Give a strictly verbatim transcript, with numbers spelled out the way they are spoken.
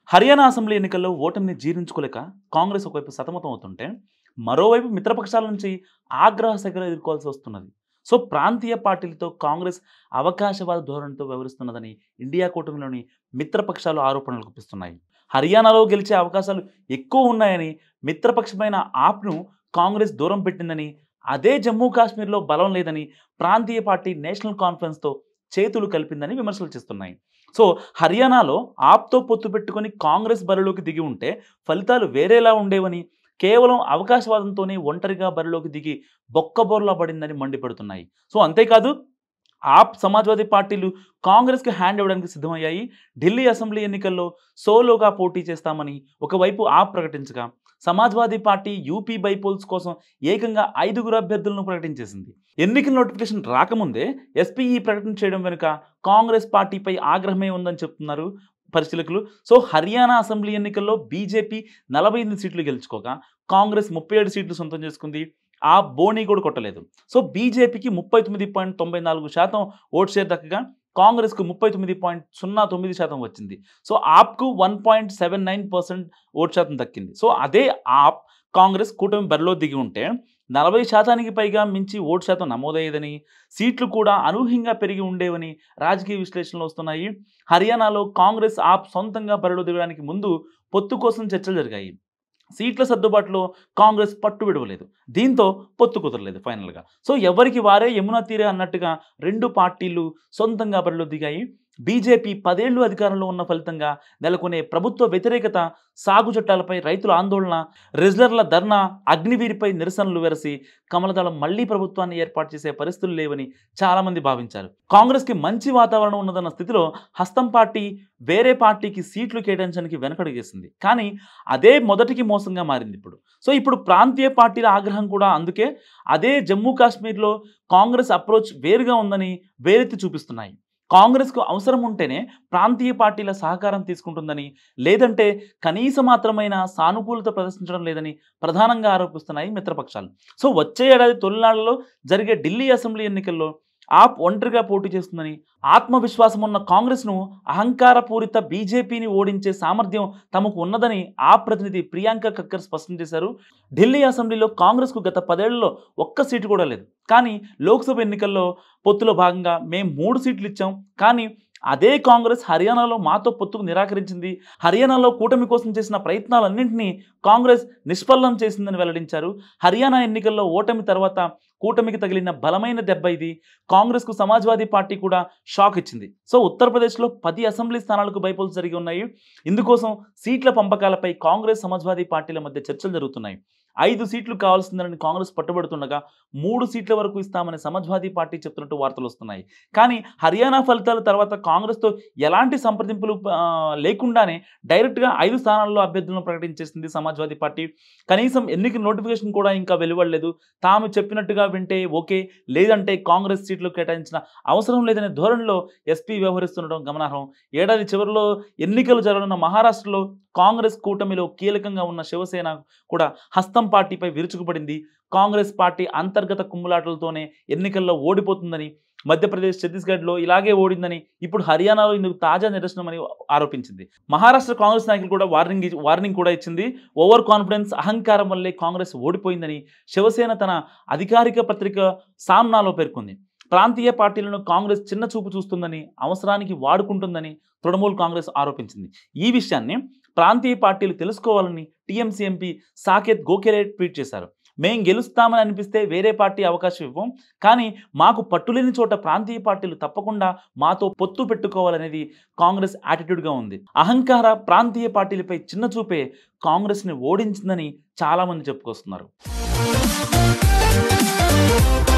Haryana assembly ఎన్నికల్లో ఓటమిని జీర్ణించుకోలేక కాంగ్రెస్ ఒకవైపు సతమతం అవుతుంటే మరోవైపు మిత్రపక్షాల నుంచి ఆగ్రహ సెగలు ఎదుర్కోవాల్సి వస్తున్నది. సో ప్రాంతీయ పార్టీలతో కాంగ్రెస్ అవకాశవాద ధోరణితో వ్యవహరిస్తున్నదని ఇండియా కూటమిలోని మిత్రపక్షాలు ఆరోపణలు గుప్పిస్తున్నాయి. హర్యానాలో గెలిచే అవకాశాలు ఎక్కువ ఉన్నాయని, మిత్రపక్షమైన ఆప్ను కాంగ్రెస్ దూరం పెట్టిందని, అదే జమ్మూ కాశ్మీర్లో బలం లేదని ప్రాంతీయ పార్టీ నేషనల్ కాన్ఫరెన్స్తో చేతులు కలిపిందని విమర్శలు చేస్తున్నాయి. సో హర్యానాలో ఆప్తో పొత్తు పెట్టుకొని కాంగ్రెస్ బరిలోకి దిగి ఉంటే ఫలితాలు వేరేలా ఉండేవని, కేవలం అవకాశవాదంతోనే ఒంటరిగా బరిలోకి దిగి బొక్కబోర్లా పడిందని మండిపడుతున్నాయి. సో అంతేకాదు, ఆప్ సమాజ్వాదీ పార్టీలు కాంగ్రెస్కి హ్యాండ్ ఇవ్వడానికి సిద్ధమయ్యాయి. ఢిల్లీ అసెంబ్లీ ఎన్నికల్లో సోలోగా పోటీ చేస్తామని ఒకవైపు ఆప్ ప్రకటించగా, సమాజ్వాదీ పార్టీ యూపీ బైపోల్స్ కోసం ఏకంగా ఐదుగురు అభ్యర్థులను ప్రకటించేసింది. ఎన్నికల నోటిఫికేషన్ రాకముందే ఎస్పీ ఈ ప్రకటన చేయడం వెనుక కాంగ్రెస్ పార్టీపై ఆగ్రహమే ఉందని చెప్తున్నారు పరిశీలకులు. సో హర్యానా అసెంబ్లీ ఎన్నికల్లో బీజేపీ నలభై ఎనిమిది సీట్లు గెలుచుకోగా కాంగ్రెస్ ముప్పై ఏడు సీట్లు సొంతం చేసుకుంది. ఆ బోనీ కూడా కొట్టలేదు. సో బీజేపీకి ముప్పై తొమ్మిది పాయింట్ తొంభై నాలుగు శాతం ఓట్ షేర్ దక్కగా కాంగ్రెస్కు ముప్పై తొమ్మిది పాయింట్ సున్నా తొమ్మిది శాతం వచ్చింది. సో ఆప్కు one point seven nine percent vote శాతం దక్కింది. సో అదే ఆప్ కాంగ్రెస్ కూటమి బరిలో దిగి ఉంటే నలభై శాతానికి పైగా మించి ఓటు శాతం నమోదయ్యేదని, సీట్లు కూడా అనూహ్యంగా పెరిగి ఉండేవని రాజకీయ విశ్లేషణలు వస్తున్నాయి. హర్యానాలో కాంగ్రెస్ ఆప్ సొంతంగా బరిలో దిగడానికి ముందు పొత్తు కోసం చర్చలు జరిగాయి. సీట్ల సర్దుబాటులో కాంగ్రెస్ పట్టు విడవలేదు. దీంతో పొత్తు కుదరలేదు ఫైనల్గా. సో ఎవరికి వారే యమునా తీరే అన్నట్టుగా రెండు పార్టీలు సొంతంగా బరిలో దిగాయి. బీజేపీ పదేళ్లు అధికారంలో ఉన్న ఫలితంగా నెలకొనే ప్రభుత్వ వ్యతిరేకత, సాగు చట్టాలపై రైతుల ఆందోళన, రెజ్లర్ల ధర్నా, అగ్నివీరిపై నిరసనలు వెరసి కమలదళం మళ్లీ ప్రభుత్వాన్ని ఏర్పాటు చేసే పరిస్థితులు లేవని చాలామంది భావించారు. కాంగ్రెస్కి మంచి వాతావరణం ఉన్నదన్న స్థితిలో హస్తం పార్టీ వేరే పార్టీకి సీట్లు కేటాయించడానికి వెనకడుగేసింది. కానీ అదే మొదటికి మోసంగా మారింది ఇప్పుడు. సో ఇప్పుడు ప్రాంతీయ పార్టీల ఆగ్రహం కూడా అందుకే. అదే జమ్మూ కాశ్మీర్లో కాంగ్రెస్ అప్రోచ్ వేరుగా ఉందని వేరెత్తి చూపిస్తున్నాయి. కాంగ్రెస్కు అవసరం ఉంటేనే ప్రాంతీయ పార్టీల సహకారం తీసుకుంటుందని, లేదంటే కనీస మాత్రమైన సానుకూలత ప్రదర్శించడం లేదని ప్రధానంగా ఆరోపిస్తున్నాయి మిత్రపక్షాలు. సో వచ్చే ఏడాది తొలినాళ్లలో జరిగే ఢిల్లీ అసెంబ్లీ ఎన్నికల్లో ఆప్ ఒంటరిగా పోటీ చేస్తుందని, ఆత్మవిశ్వాసం ఉన్న కాంగ్రెస్ను అహంకారపూరిత బీజేపీని ఓడించే సామర్థ్యం తమకు ఉన్నదని ఆప్ ప్రతినిధి ప్రియాంక కక్కర్ స్పష్టం చేశారు. ఢిల్లీ అసెంబ్లీలో కాంగ్రెస్కు గత పదేళ్లలో ఒక్క సీటు కూడా లేదు. కానీ లోక్సభ ఎన్నికల్లో పొత్తులో భాగంగా మేము మూడు సీట్లు ఇచ్చాం. కానీ అదే కాంగ్రెస్ హర్యానాలో మాతో పొత్తుకు నిరాకరించింది. హర్యానాలో కూటమి కోసం చేసిన ప్రయత్నాలన్నింటినీ కాంగ్రెస్ నిష్ఫలం చేసిందని వెల్లడించారు. హర్యానా ఎన్నికల్లో ఓటమి తర్వాత కూటమికి తగిలిన బలమైన దెబ్బ ఇది. కాంగ్రెస్కు సమాజ్వాదీ పార్టీ కూడా షాక్ ఇచ్చింది. సో ఉత్తరప్రదేశ్లో పది అసెంబ్లీ స్థానాలకు బైపోల్స్ జరిగి ఉన్నాయి. ఇందుకోసం సీట్ల పంపకాలపై కాంగ్రెస్ సమాజ్వాదీ పార్టీల మధ్య చర్చలు జరుగుతున్నాయి. ఐదు సీట్లు కావాల్సిందని కాంగ్రెస్ పట్టుబడుతుండగా మూడు సీట్ల వరకు ఇస్తామని సమాజ్వాదీ పార్టీ చెప్తున్నట్టు వార్తలు వస్తున్నాయి. కానీ హర్యానా ఫలితాల తర్వాత కాంగ్రెస్తో ఎలాంటి సంప్రదింపులు లేకుండానే డైరెక్ట్గా ఐదు స్థానాల్లో అభ్యర్థులను ప్రకటించేసింది సమాజ్వాదీ పార్టీ. కనీసం ఎన్నికల నోటిఫికేషన్ కూడా ఇంకా వెలువడలేదు. తాము చెప్పినట్టుగా వింటే ఓకే, లేదంటే కాంగ్రెస్ సీట్లు కేటాయించిన అవసరం లేదనే ధోరణిలో ఎస్పీ వ్యవహరిస్తుండడం గమనార్హం. ఏడాది చివరిలో ఎన్నికలు జరగనున్న మహారాష్ట్రలో కాంగ్రెస్ కూటమిలో కీలకంగా ఉన్న శివసేన కూడా హస్తం పార్టీపై విరుచుకుపడింది. కాంగ్రెస్ పార్టీ అంతర్గత కుమ్ములాటలతోనే ఎన్నికల్లో ఓడిపోతుందని, మధ్యప్రదేశ్, ఛత్తీస్గఢ్లో ఇలాగే ఓడిందని, ఇప్పుడు హర్యానాలో ఇందుకు తాజా నిదర్శనమని ఆరోపించింది. మహారాష్ట్ర కాంగ్రెస్ నాయకులు కూడా వార్నింగ్ వార్నింగ్ కూడా ఇచ్చింది. ఓవర్ కాన్ఫిడెన్స్, అహంకారం వల్లే కాంగ్రెస్ ఓడిపోయిందని శివసేన తన అధికారిక పత్రిక సామ్నాలో పేర్కొంది. ప్రాంతీయ పార్టీలను కాంగ్రెస్ చిన్న చూపు చూస్తుందని, అవసరానికి వాడుకుంటుందని తృణమూల్ కాంగ్రెస్ ఆరోపించింది. ఈ విషయాన్ని ప్రాంతీయ పార్టీలు తెలుసుకోవాలని TMC MP Saket Gokhale tweet చేశారు. మేం గెలుస్తామని అనిపిస్తే వేరే పార్టీ అవకాశం ఇవ్వం, కానీ మాకు పట్టులేని చోట ప్రాంతీయ పార్టీలు తప్పకుండా మాతో పొత్తు పెట్టుకోవాలనేది కాంగ్రెస్ యాటిట్యూడ్గా ఉంది. అహంకార ప్రాంతీయ పార్టీలపై చిన్న చూపే కాంగ్రెస్ని ఓడించిందని చాలామంది చెప్పుకొస్తున్నారు.